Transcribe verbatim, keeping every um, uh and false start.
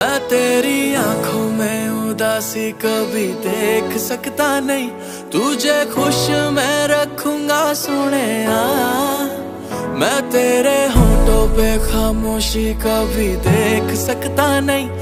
मैं तेरी आंखों में उदासी कभी देख सकता नहीं, तुझे खुश मैं रखूंगा सोनिया। मैं तेरे होठों पे खामोशी कभी देख सकता नहीं।